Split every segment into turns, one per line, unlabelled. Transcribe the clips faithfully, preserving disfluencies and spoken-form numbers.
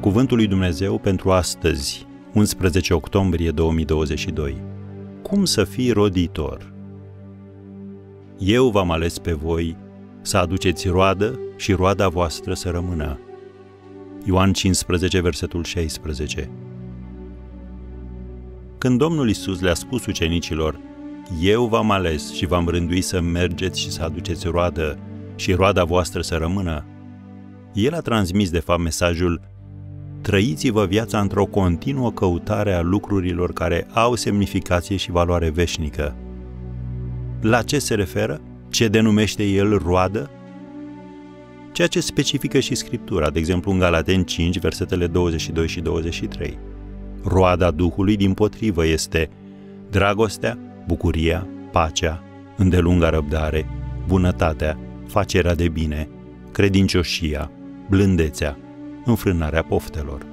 Cuvântul lui Dumnezeu pentru astăzi, unsprezece octombrie două mii douăzeci și doi. Cum să fii roditor? Eu v-am ales pe voi să aduceți roadă și roada voastră să rămână. Ioan cincisprezece, versetul șaisprezece. Când Domnul Iisus le-a spus ucenicilor, eu v-am ales și v-am rânduit să mergeți și să aduceți roadă și roada voastră să rămână, El a transmis de fapt mesajul: trăiți-vă viața într-o continuă căutare a lucrurilor care au semnificație și valoare veșnică. La ce se referă? Ce denumește El roadă? Ceea ce specifică și Scriptura, de exemplu în Galateni cinci, versetele douăzeci și doi și douăzeci și trei. Roada Duhului, dimpotrivă, este dragostea, bucuria, pacea, îndelunga răbdare, bunătatea, facerea de bine, credincioșia, blândețea, înfrânarea poftelor.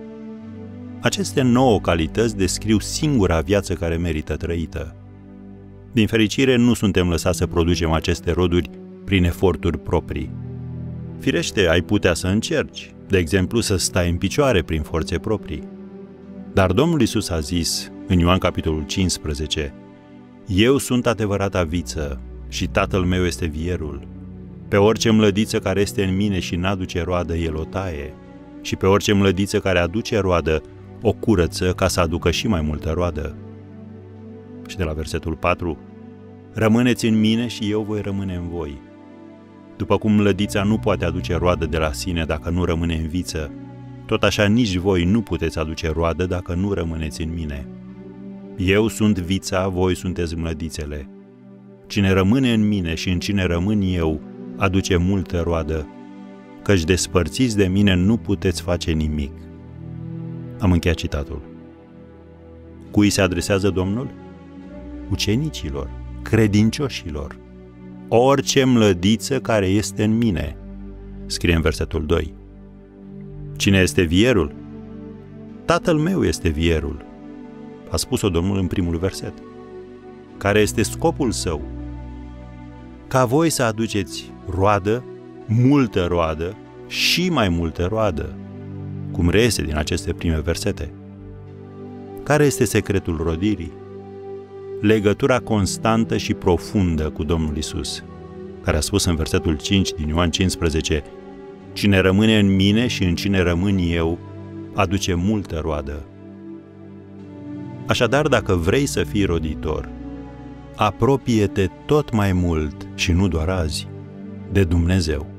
Aceste nouă calități descriu singura viață care merită trăită. Din fericire, nu suntem lăsați să producem aceste roduri prin eforturi proprii. Firește, ai putea să încerci, de exemplu să stai în picioare prin forțe proprii. Dar Domnul Iisus a zis, în Ioan capitolul cincisprezece, eu sunt adevărata viță și Tatăl meu este vierul. Pe orice mlădiță care este în mine și n-aduce roadă, El o taie, și pe orice mlădiță care aduce roadă, o curăță ca să aducă și mai multă roadă. Și de la versetul patru, rămâneți în mine și eu voi rămâne în voi. După cum mlădița nu poate aduce roadă de la sine dacă nu rămâne în viță, tot așa nici voi nu puteți aduce roadă dacă nu rămâneți în mine. Eu sunt vița, voi sunteți mlădițele. Cine rămâne în mine și în cine rămân eu, aduce multă roadă, căci despărțiți de mine nu puteți face nimic. Am încheiat citatul. Cui se adresează Domnul? Ucenicilor, credincioșilor. Orice mlădiță care este în mine, scrie în versetul doi. Cine este vierul? Tatăl meu este vierul, a spus-o Domnul în primul verset. Care este scopul său? Ca voi să aduceți roadă, multă roadă și mai multă roadă, cum reiese din aceste prime versete. Care este secretul rodirii? Legătura constantă și profundă cu Domnul Iisus, care a spus în versetul cinci din Ioan cincisprezece, cine rămâne în mine și în cine rămân eu, aduce multă roadă. Așadar, dacă vrei să fii roditor, apropie-te tot mai mult, și nu doar azi, de Dumnezeu.